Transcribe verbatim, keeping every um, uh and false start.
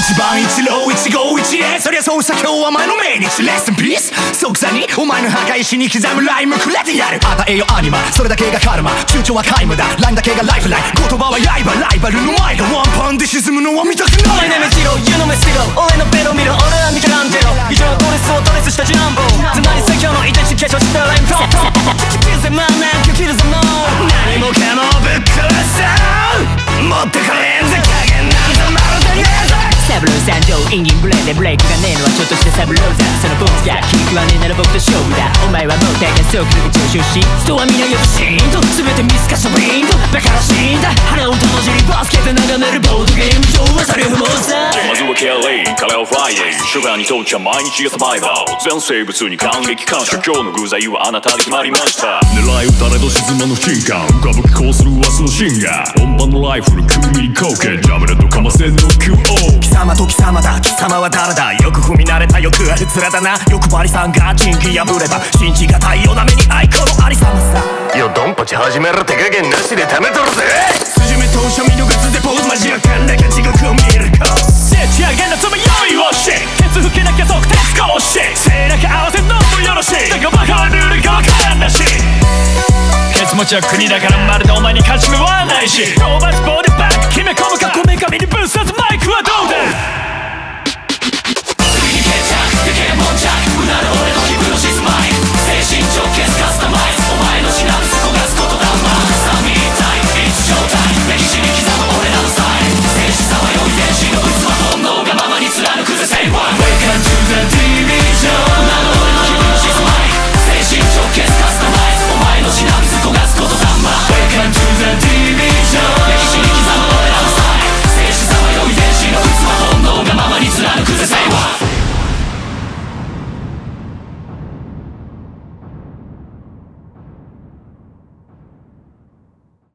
一番一郎一号一会、そりゃそうさ今日は前の命日レスンピース。即座にお前の破壊しに刻むライムくれてやる。与えよアニマ、それだけがカルマ、躊躇は皆無だ、ラインだけがライフライン、言葉は刃、ライバルの前がワンパンで沈むのは見たくない。 お前の目白、湯の目スティロ、俺のベロ見ろ、俺はミケランジェロ。以上ドレスをドレスしたジャンボ、つまり最強の遺伝子化粧したライムトップ。キルゼマンなんかキルゼノー、何もかもぶっ壊そう持ってこれんぜ加減なんざまるでねえぜ。サブロー参上、インギンブレーでブレイクがねえのはちょっとしたサブローザ。そのボスがキックはねえなら僕と勝負だ。お前はもう体感速度で上昇し、人は皆よくシーンと全て見透かしたウィンドバカらしいんだ。腹を同時にバスケット眺めるボードゲーム上はそれ不毛さ。 まずはケリー、カレーはフライデー、シュガーにとっちゃ毎日がサバイバル。全生物に感激感謝、今日の具材はあなたで決まりました。狙い撃たれど沈まぬ不信感、浮かぶ気候する明日のシンガー。本番のライフルきゅうミリ貢献、ジャムレットかませんの キューオー。 貴様と貴様だ、貴様は誰だ。よく踏み慣れたよくある面だな。欲張りさんがチンキ破れば信じがたいよなめに愛子のありさまさ。 よドンパチ始める手加減なしで貯めとるぜ。 筋目当初見逃すでポーズ交わかんなきゃ地獄を見るか。 設置上げなつも用意をし、ケツ吹けなきゃ即鉄格子、背中合わせんのもよろしい。だがバカはルールがわからんなし、ケツ持ちは国だからまるでお前に勝ち目はないし、ローマ字ボーでバック決め込むか、米神